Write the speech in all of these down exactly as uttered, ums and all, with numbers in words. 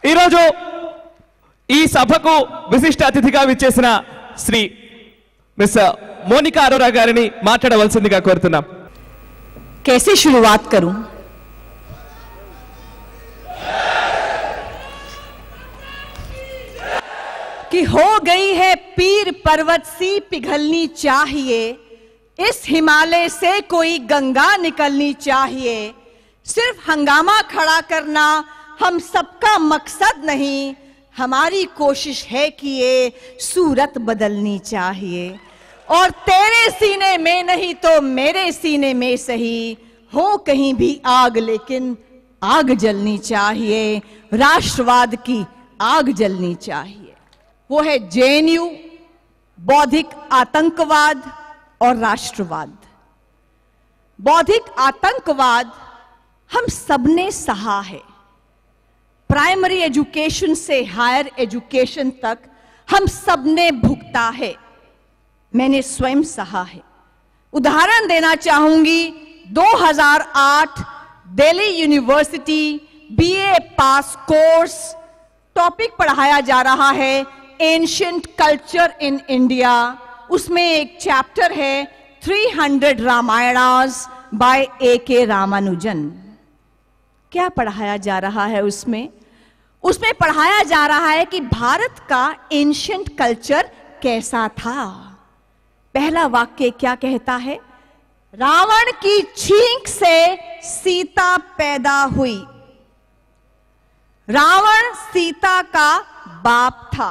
ఈరోజు ఈ సభకు విశిష్ట అతిథిగా విచ్చేసిన శ్రీ మిస్ మోనికా అరోరా గారిని మాట్లాడవలసిందిగా కోరుతున్నాం. कैसे शुरुआत करूं? कि हो गई है पीर पर्वत सी पिघलनी चाहिए, इस हिमालय से कोई गंगा निकलनी चाहिए. सिर्फ हंगामा खड़ा करना हम सबका मकसद नहीं, हमारी कोशिश है कि ये सूरत बदलनी चाहिए. और तेरे सीने में नहीं तो मेरे सीने में सही, हो कहीं भी आग लेकिन आग जलनी चाहिए. राष्ट्रवाद की आग जलनी चाहिए. वो है जेएनयू, बौद्धिक आतंकवाद और राष्ट्रवाद. बौद्धिक आतंकवाद हम सबने सहा है. प्राइमरी एजुकेशन से हायर एजुकेशन तक हम सबने भुगता है. मैंने स्वयं सहा है. उदाहरण देना चाहूंगी, दो हज़ार आठ Delhi university BA pass course, topic पढ़ाया जा रहा है एंशिएंट कल्चर इन इंडिया. उसमें एक चैप्टर है three hundred Ramayanas by A K Ramanujan. क्या पढ़ाया जा रहा है उसमें? उसमें पढ़ाया जा रहा है कि भारत का एंशिएंट कल्चर कैसा था. पहला वाक्य क्या कहता है? रावण की छींक से सीता पैदा हुई. रावण सीता का बाप था.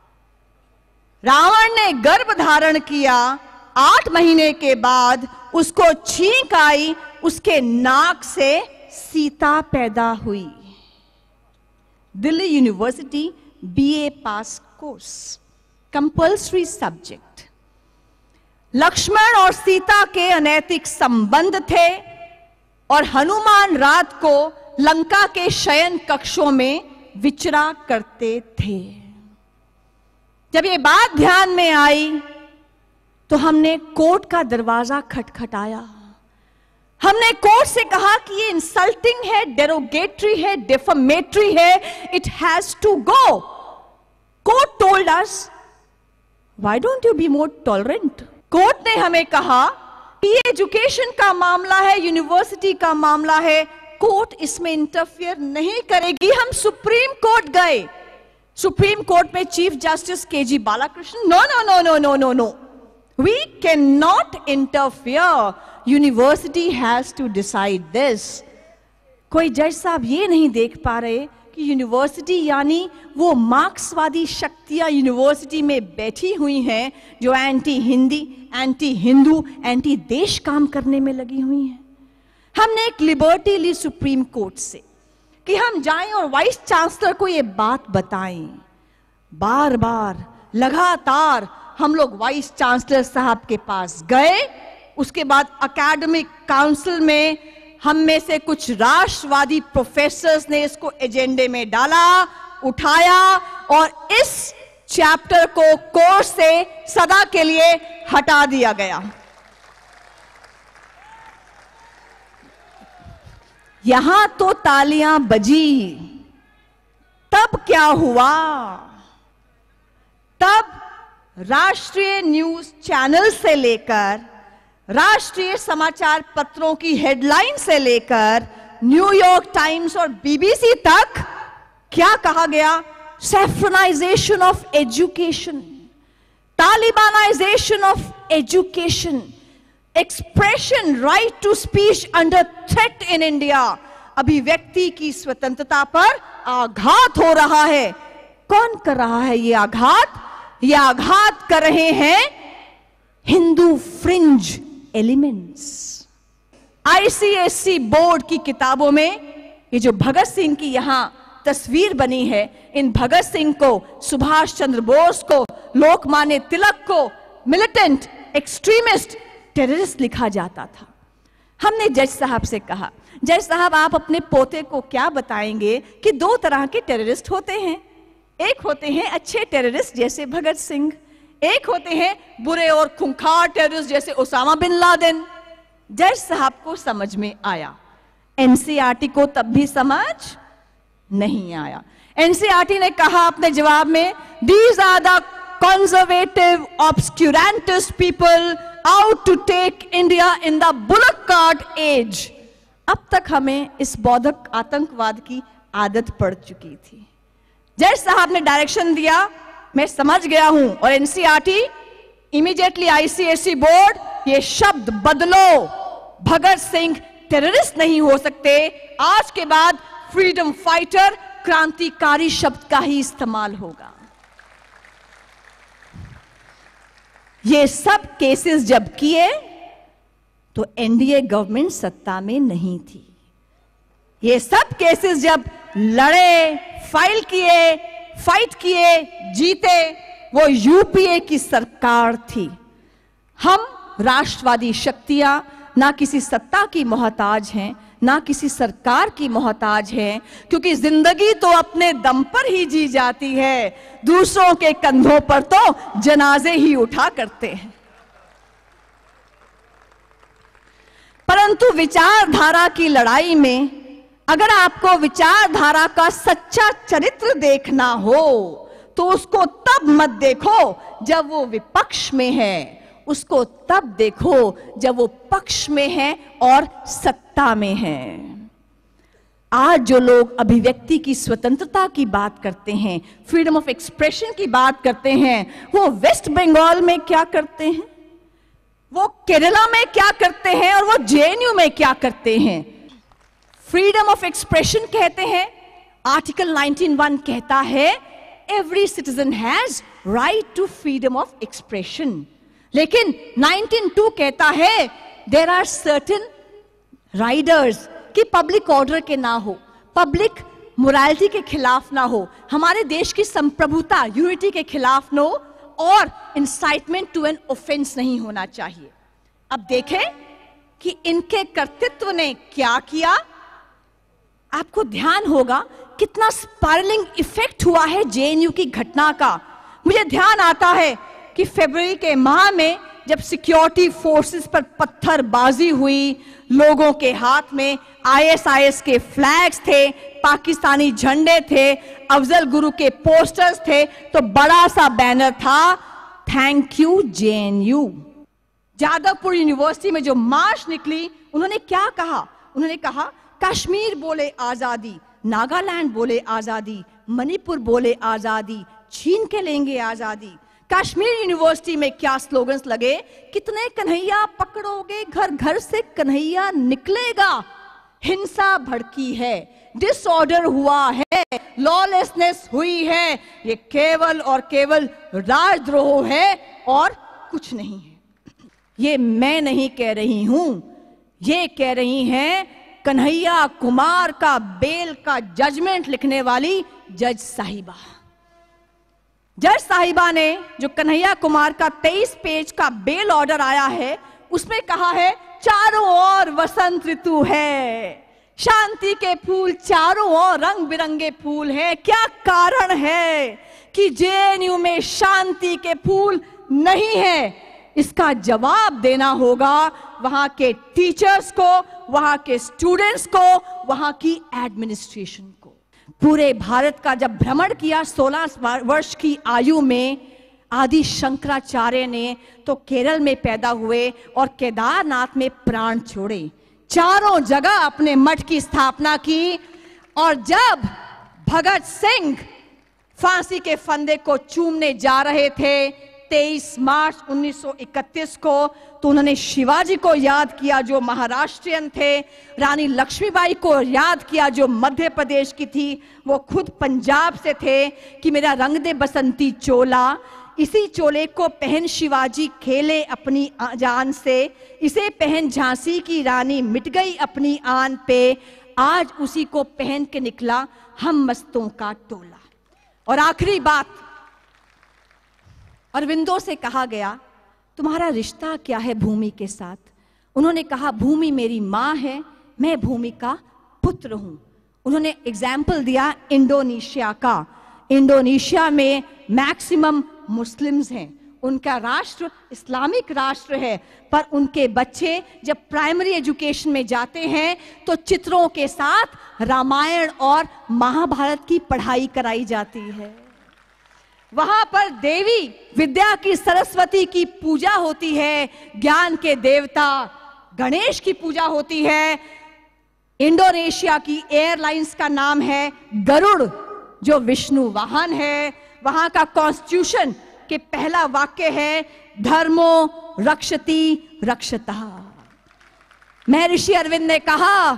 रावण ने गर्भ धारण किया, आठ महीने के बाद उसको छींक आई, उसके नाक से सीता पैदा हुई. Delhi university BA pass course, compulsory subject. Lakshman और सीता के अनैतिक संबंध थे और हनुमान रात को लंका के शयन कक्षों में विचरा करते थे. जब ये बात ध्यान में आई तो हमने कोर्ट का दरवाजा खटखटाया. हमने कोर्ट से कहा कि ये इंसल्टिंग है, डेरोगेटरी है, डेफमेटरी है, it has to go. Court told us, why don't you be more tolerant. Court ने हमें कहा कि ये एजुकेशन का मामला है, यूनिवर्सिटी का मामला है, कोर्ट इसमें इंटरफियर नहीं करेगी. हम सुप्रीम कोर्ट गए. सुप्रीम कोर्ट में chief justice K G Balakrishnan, no no no no no no no, we can not interfere, university has to decide this. कोई जज साहब ये नहीं देख पा रहे कि यूनिवर्सिटी यानी वो मार्क्सवादी शक्तियां यूनिवर्सिटी में बैठी हुई हैं जो anti Hindi, anti Hindu, anti देश काम करने में लगी हुई हैं. हमने एक लिबर्टी ली सुप्रीम कोर्ट से कि हम जाएं और वाइस चांसलर को ये बात बताएं. बार बार लगातार हम लोग वाइस चांसलर साहब के पास गए. उसके बाद एकेडमिक काउंसिल में हम में से कुछ राष्ट्रवादी प्रोफेसर्स ने इसको एजेंडे में डाला, उठाया और इस चैप्टर को कोर्स से सदा के लिए हटा दिया गया. यहां तो तालियां बजी. तब क्या हुआ? तब राष्ट्रीय न्यूज चैनल से लेकर राष्ट्रीय समाचार पत्रों की हेडलाइन से लेकर न्यूयॉर्क टाइम्स और बीबीसी तक क्या कहा गया? Saffronisation of education, talibanisation of education, expression right to speech under threat in India. अभिव्यक्ति की स्वतंत्रता पर आघात हो रहा है. कौन कर रहा है ये आघात? ये आघात कर रहे हैं Hindu fringe elements. ICSE board की किताबों में ये जो भगत सिंह की यहां तस्वीर बनी है, इन भगत सिंह को, सुभाष चंद्र बोस को, लोकमान्य तिलक को मिलिटेंट, एक्सट्रीमिस्ट, टेररिस्ट लिखा जाता था. हमने जज साहब से कहा, जज साहब आप अपने पोते को क्या बताएंगे कि दो तरह के टेररिस्ट होते हैं. एक होते हैं अच्छे टेररिस्ट जैसे भगत सिंह, एक होते हैं बुरे और खूंखार टेररिस्ट जैसे ओसामा बिन लादेन. जज साहब को समझ में आया. एनसीईआरटी को तब भी समझ नहीं आया। एनसीईआरटी ने कहा अपने जवाब में, these are the conservative obscurantist people out to take India in the bullock cart age. अब तक हमें इस बौद्धक आतंकवाद की आदत पड़ चुकी थी। जज साहब ने डायरेक्शन दिया, मैं समझ गया हूं, और एनसीईआरटी इमीडिएटली आईसीएसई बोर्ड ये शब्द बदलो, भगत सिंह टेररिस्ट नहीं हो सकते, आज के बाद फ्रीडम फाइटर, क्रांतिकारी शब्द का ही इस्तेमाल होगा। ये सब केसेस जब किए तो एनडीए गवर्नमेंट सत्ता में नहीं थी। ये सब केसेस जब लड़े, फाइल किए, फाइट किए, जीते, वो यूपीए की सरकार थी। हम राष्ट्रवादी शक्तियां ना किसी सत्ता की मोहताज हैं, ना किसी सरकार की मोहताज हैं, क्योंकि जिंदगी तो अपने दम पर ही जी जाती है, दूसरों के कंधों पर तो जनाजे ही उठा करते हैं। परंतु विचारधारा की लड़ाई में अगर आपको विचारधारा का सच्चा चरित्र देखना हो तो उसको तब मत देखो जब वो विपक्ष में है, उसको तब देखो जब वो पक्ष में है और सत्ता में है। आज जो लोग अभिव्यक्ति की स्वतंत्रता की बात करते हैं, फ्रीडम ऑफ एक्सप्रेशन की बात करते हैं, वो वेस्ट बंगाल में क्या करते हैं, वो केरला में क्या करते हैं, और वो जेएनयू में क्या करते हैं। फ्रीडम ऑफ एक्सप्रेशन कहते हैं, आर्टिकल नाइनटीन वन कहता है every citizen has right to freedom of expression, लेकिन नाइनटीन टू कहता है देयर आर सर्टेन राइडर्स कि पब्लिक ऑर्डर के ना हो, पब्लिक मोरालिटी के खिलाफ ना हो, हमारे देश की संप्रभुता यूनिटी के खिलाफ ना हो, और इंसाइटमेंट टू एन ऑफेंस नहीं होना चाहिए। अब देखें कि इनके कर्तृत्व ने क्या किया। आपको ध्यान होगा कितना स्पाइरलिंग इफेक्ट हुआ है जेएनयू की घटना का। मुझे ध्यान आता है कि फरवरी के माह में जब सिक्योरिटी फोर्सेस पर पत्थरबाजी हुई, लोगों के हाथ में आईएसआईएस के फ्लैग्स थे, पाकिस्तानी झंडे थे, अफजल गुरु के पोस्टर्स थे, तो बड़ा सा बैनर था thank you JNU. Jadavpur university में जो मार्च निकली, उन्होंने क्या कहा, उन्होंने कहा कश्मीर बोले आजादी, नागालैंड बोले आजादी, मणिपुर बोले आजादी, छीन के लेंगे आजादी। कश्मीर यूनिवर्सिटी में क्या स्लोगन्स लगे, कितने कन्हैया पकड़ोगे, घर घर से कन्हैया निकलेगा, हिंसा भड़की है, डिसऑर्डर हुआ है, लॉलेसनेस हुई है, ये केवल और केवल राजद्रोह है और कुछ नहीं है। ये मैं नहीं कह रही हूं, ये कह रही हैं कन्हैया कुमार का बेल का जजमेंट लिखने वाली जज साहिबा। जज साहिबा ने जो कन्हैया कुमार का तेईस पेज का बेल ऑर्डर आया है, उसमें कहा है चारों ओर वसंत ऋतु है, शांति के फूल चारों ओर रंग बिरंगे फूल हैं, क्या कारण है कि जेएनयू में शांति के फूल नहीं है। इसका जवाब देना होगा वहां के टीचर्स को, वहां के स्टूडेंट्स को, वहां की एडमिनिस्ट्रेशन को। पूरे भारत का जब भ्रमण किया सोलह वर्ष की आयु में आदि शंकराचार्य ने, तो केरल में पैदा हुए और केदारनाथ में प्राण छोड़े, चारों जगह अपने मठ की स्थापना की। और जब भगत सिंह फांसी के फंदे को चूमने जा रहे थे तेईस मार्च उन्नीस सौ इकतीस को, तो उन्होंने शिवाजी को याद किया जो महाराष्ट्रियन थे, रानी लक्ष्मीबाई को याद किया जो मध्य प्रदेश की थी, वो खुद पंजाब से थे, कि मेरा रंग दे बसंती चोला, इसी चोले को पहन शिवाजी खेले अपनी जान से, इसे पहन झांसी की रानी मिट गई अपनी आन पे, आज उसी को पहन के निकला हम मस्तों का टोला। और आखिरी बात, अरविंदो से कहा गया तुम्हारा रिश्ता क्या है भूमि के साथ। उन्होंने कहा भूमि मेरी माँ है, मैं भूमि का पुत्र हूं। उन्होंने एग्जाम्पल दिया इंडोनेशिया का। इंडोनेशिया में मैक्सिमम मुस्लिम्स हैं, उनका राष्ट्र इस्लामिक राष्ट्र है, पर उनके बच्चे जब प्राइमरी एजुकेशन में जाते हैं तो चित्रों के साथ रामायण और महाभारत की पढ़ाई कराई जाती है। वहां पर देवी विद्या की सरस्वती की पूजा होती है, ज्ञान के देवता गणेश की पूजा होती है। इंडोनेशिया की एयरलाइंस का नाम है गरुड़, जो विष्णु वाहन है। वहां का कॉन्स्टिट्यूशन के पहला वाक्य है धर्मो रक्षति रक्षता। महर्षि अरविंद ने कहा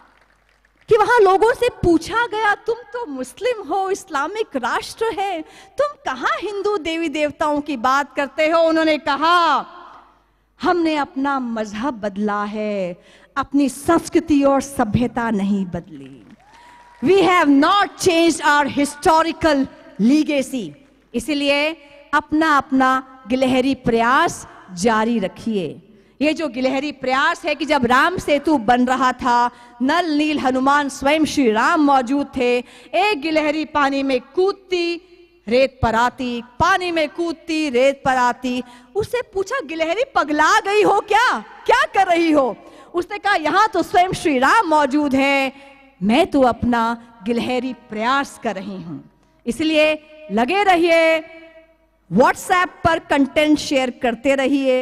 कि वहां लोगों से पूछा गया, तुम तो मुस्लिम हो, इस्लामिक राष्ट्र है, तुम कहां हिंदू देवी देवताओं की बात करते हो? उन्होंने कहा, हमने अपना मजहब बदला है, अपनी संस्कृति और सभ्यता नहीं बदली। We have not changed our historical legacy. इसलिए अपना अपना गिलहरी प्रयास जारी रखिए। ये जो गिलहरी प्रयास है कि जब राम सेतु बन रहा था, नल नील हनुमान स्वयं श्री राम मौजूद थे। एक गिलहरी पानी में कूदती रेत पर आती, पानी में कूदती रेत पर आती। उससे पूछा, गिलहरी पगला गई हो क्या, क्या कर रही हो? उसने कहा, यहां तो स्वयं श्री राम मौजूद हैं, मैं तो अपना गिलहरी प्रयास कर रही हूं। इसलिए लगे रहिए, व्हाट्सएप पर कंटेंट शेयर करते रहिए,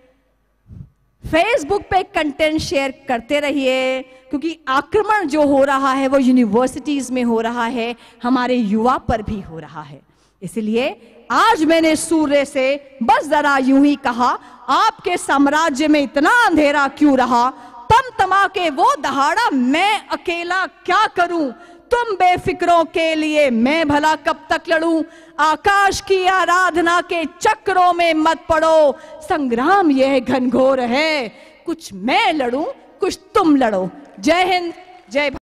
फेसबुक पे कंटेंट शेयर करते रहिए, क्योंकि आक्रमण जो हो रहा है वो यूनिवर्सिटीज में हो रहा है, हमारे युवा पर भी हो रहा है। इसलिए आज मैंने सूर्य से बस जरा यूं ही कहा, आपके साम्राज्य में इतना अंधेरा क्यों रहा? तम तमा के वो दहाड़ा, मैं अकेला क्या करूं? तुम बेफिक्रों के लिए मैं भला कब तक लड़ूं? आकाश की आराधना के चक्रों में मत पड़ो, संग्राम यह घनघोर है, कुछ मैं लड़ूं कुछ तुम लड़ो। जय हिंद, जय भारत।